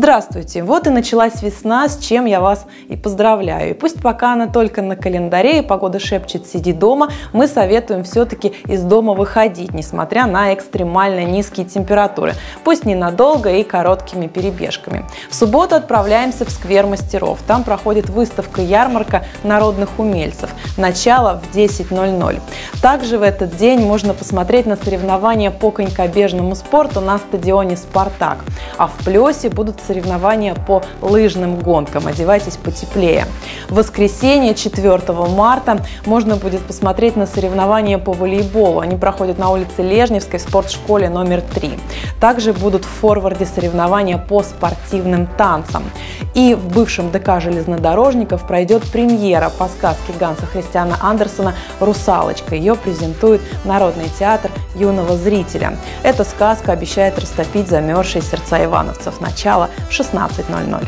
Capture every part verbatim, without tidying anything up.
Здравствуйте! Вот и началась весна, с чем я вас и поздравляю. И пусть пока она только на календаре и погода шепчет «сиди дома», мы советуем все-таки из дома выходить, несмотря на экстремально низкие температуры. Пусть ненадолго и короткими перебежками. В субботу отправляемся в сквер мастеров. Там проходит выставка-ярмарка народных умельцев. Начало в десять ноль ноль. Также в этот день можно посмотреть на соревнования по конькобежному спорту на стадионе «Спартак». А в Плёсе будут соревнования по лыжным гонкам. Одевайтесь потеплее. В воскресенье, четвёртого марта, можно будет посмотреть на соревнования по волейболу. Они проходят на улице Лежневской в спортшколе номер три. Также будут в форварде соревнования по спортивным танцам. И в бывшем ДК железнодорожников пройдет премьера по сказке Ганса Христиана Андерсена «Русалочка». Ее презентует Народный театр юного зрителя. Эта сказка обещает растопить замерзшие сердца ивановцев. Начало в шестнадцать ноль ноль.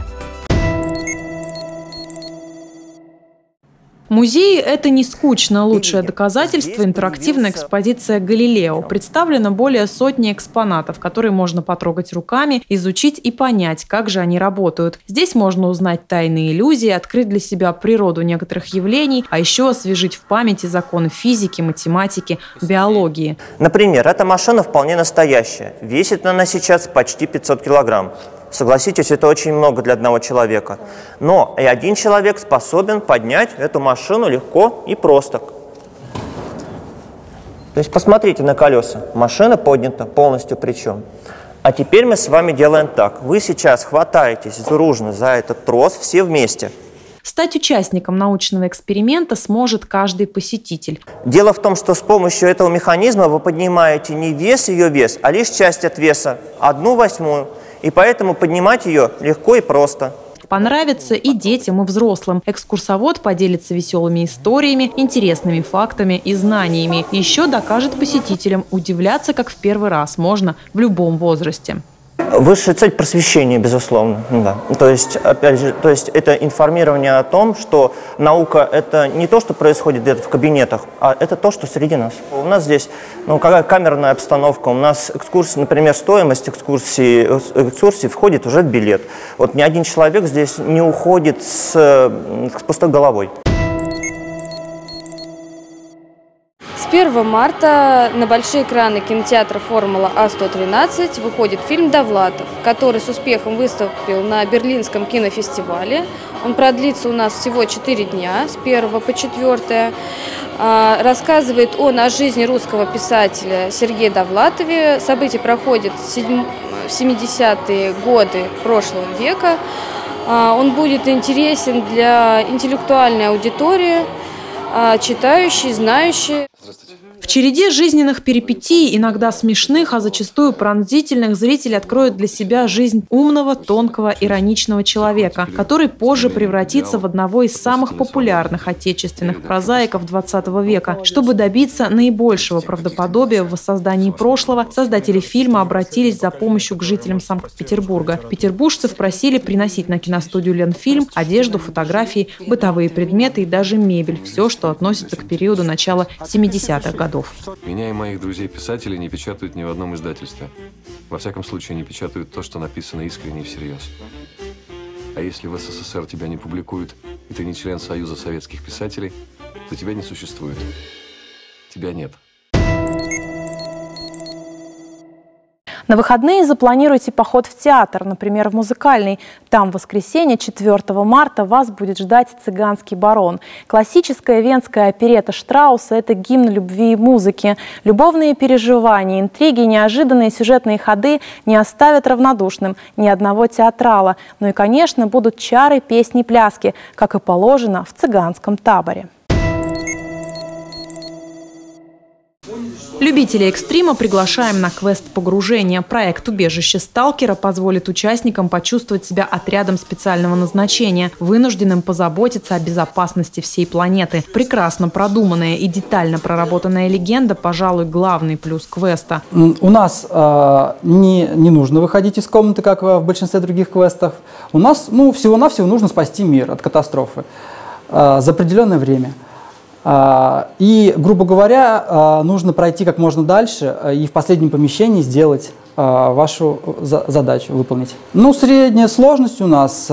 Музеи – это не скучно. Лучшее доказательство – интерактивная экспозиция «Галилео». Представлено более сотни экспонатов, которые можно потрогать руками, изучить и понять, как же они работают. Здесь можно узнать тайные иллюзии, открыть для себя природу некоторых явлений, а еще освежить в памяти законы физики, математики, биологии. Например, эта машина вполне настоящая. Весит она сейчас почти пятьсот килограмм. Согласитесь, это очень много для одного человека. Но и один человек способен поднять эту машину легко и просто. То есть посмотрите на колеса. Машина поднята полностью причем. А теперь мы с вами делаем так. Вы сейчас хватаетесь дружно за этот трос все вместе. Стать участником научного эксперимента сможет каждый посетитель. Дело в том, что с помощью этого механизма вы поднимаете не вес ее вес, а лишь часть от веса, одну восьмую. И поэтому поднимать ее легко и просто. Понравится и детям, и взрослым. Экскурсовод поделится веселыми историями, интересными фактами и знаниями. Еще докажет посетителям, удивляться, как в первый раз можно в любом возрасте. Высшая цель – просвещение, безусловно. Да. То есть, опять же, то есть это информирование о том, что наука – это не то, что происходит где-то в кабинетах, а это то, что среди нас. У нас здесь ну, какая камерная обстановка, у нас экскурсии, например, стоимость экскурсии, экскурсии входит уже в билет. Вот ни один человек здесь не уходит с, с пустой головой. С первого марта на большие экраны кинотеатра «Формула А сто тринадцать» выходит фильм «Довлатов», который с успехом выступил на Берлинском кинофестивале. Он продлится у нас всего четыре дня, с первого по четвёртое. Рассказывает он о жизни русского писателя Сергея Довлатове. События проходят в семидесятые годы прошлого века. Он будет интересен для интеллектуальной аудитории, читающей, знающей. В череде жизненных перипетий, иногда смешных, а зачастую пронзительных, зритель откроет для себя жизнь умного, тонкого, ироничного человека, который позже превратится в одного из самых популярных отечественных прозаиков двадцатого века. Чтобы добиться наибольшего правдоподобия в воссоздании прошлого, создатели фильма обратились за помощью к жителям Санкт-Петербурга. Петербуржцев просили приносить на киностудию «Ленфильм» одежду, фотографии, бытовые предметы и даже мебель. Все, что относится к периоду начала семидесятых годов. Меня и моих друзей-писателей не печатают ни в одном издательстве. Во всяком случае, не печатают то, что написано искренне и всерьез. А если в СССР тебя не публикуют, и ты не член Союза советских писателей, то тебя не существует. Тебя нет. На выходные запланируйте поход в театр, например, в музыкальный. Там в воскресенье, четвёртого марта, вас будет ждать «Цыганский барон». Классическая венская оперетта Штрауса – это гимн любви и музыки. Любовные переживания, интриги, неожиданные сюжетные ходы не оставят равнодушным ни одного театрала. Ну и, конечно, будут чары, песни, пляски, как и положено в цыганском таборе. Любителей экстрима приглашаем на квест погружения. Проект «Убежище сталкера» позволит участникам почувствовать себя отрядом специального назначения, вынужденным позаботиться о безопасности всей планеты. Прекрасно продуманная и детально проработанная легенда, пожалуй, главный плюс квеста. У нас э, не, не нужно выходить из комнаты, как в большинстве других квестов. У нас ну, всего-навсего нужно спасти мир от катастрофы э, за определенное время. И, грубо говоря, нужно пройти как можно дальше и в последнем помещении сделать вашу задачу, выполнить. Ну, средняя сложность у нас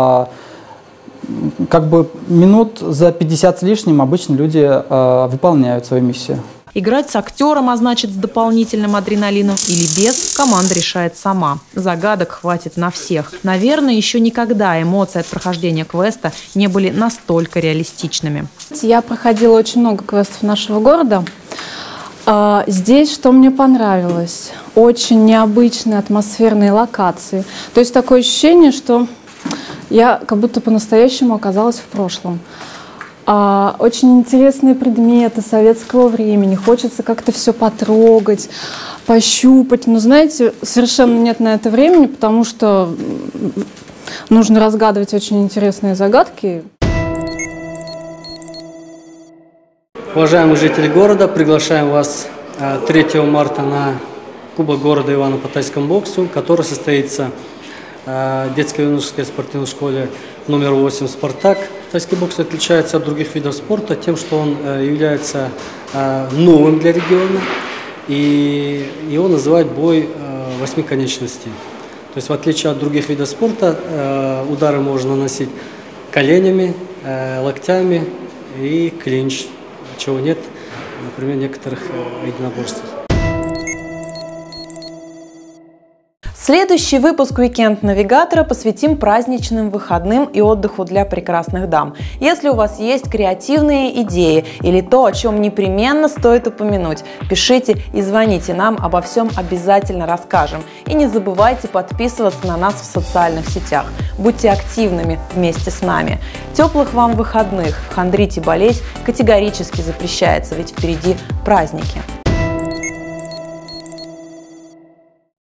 как бы минут за пятьдесят с лишним обычно люди выполняют свою миссию. Играть с актером, а значит с дополнительным адреналином или без, команда решает сама. Загадок хватит на всех. Наверное, еще никогда эмоции от прохождения квеста не были настолько реалистичными. Я проходила очень много квестов нашего города. Здесь что мне понравилось? Очень необычные атмосферные локации. То есть такое ощущение, что я как будто по-настоящему оказалась в прошлом. А, очень интересные предметы советского времени. Хочется как-то все потрогать, пощупать. Но, знаете, совершенно нет на это времени, потому что нужно разгадывать очень интересные загадки. Уважаемые жители города, приглашаем вас третьего марта на Кубок города Ивано-Потайском боксу, который состоится в детско-юношеской спортивной школе номер восемь «Спартак». Тайский бокс отличается от других видов спорта тем, что он является новым для региона, и его называют бой восьми конечностей. То есть в отличие от других видов спорта, удары можно наносить коленями, локтями и клинч, чего нет, например, в некоторых единоборствах. Следующий выпуск «Уикенд Навигатора» посвятим праздничным выходным и отдыху для прекрасных дам. Если у вас есть креативные идеи или то, о чем непременно стоит упомянуть, пишите и звоните нам, обо всем обязательно расскажем. И не забывайте подписываться на нас в социальных сетях. Будьте активными вместе с нами. Теплых вам выходных. Хандрить и болеть категорически запрещается, ведь впереди праздники.